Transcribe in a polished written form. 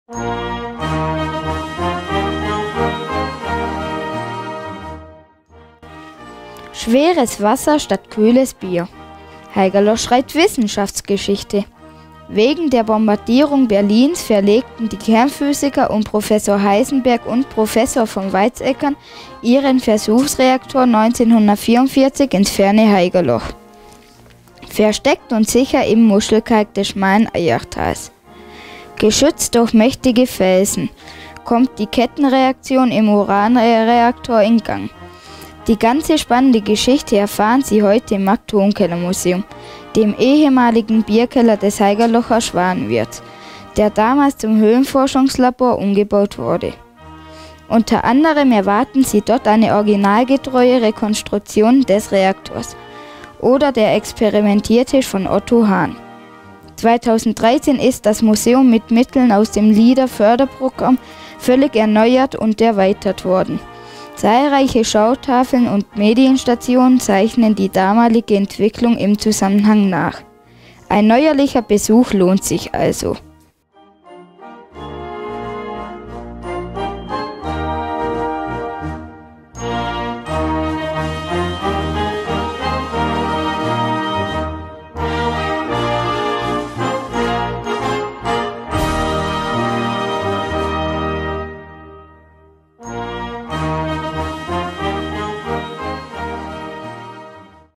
Schweres Wasser statt kühles Bier. Haigerloch schreibt Wissenschaftsgeschichte. Wegen der Bombardierung Berlins verlegten die Kernphysiker und Professor Heisenberg und Professor von Weizsäcker ihren Versuchsreaktor 1944 ins ferne Haigerloch. Versteckt und sicher im Muschelkalk des schmalen Eyertals. Geschützt durch mächtige Felsen kommt die Kettenreaktion im Uranreaktor in Gang. Die ganze spannende Geschichte erfahren Sie heute im Atomkellermuseum, dem ehemaligen Bierkeller des Haigerlocher Schwanenwirts, der damals zum Höhlenforschungslabor umgebaut wurde. Unter anderem erwarten Sie dort eine originalgetreue Rekonstruktion des Reaktors oder der Experimentiertisch von Otto Hahn. 2013 ist das Museum mit Mitteln aus dem LEADER-Förderprogramm völlig erneuert und erweitert worden. Zahlreiche Schautafeln und Medienstationen zeichnen die damalige Entwicklung im Zusammenhang nach. Ein neuerlicher Besuch lohnt sich also.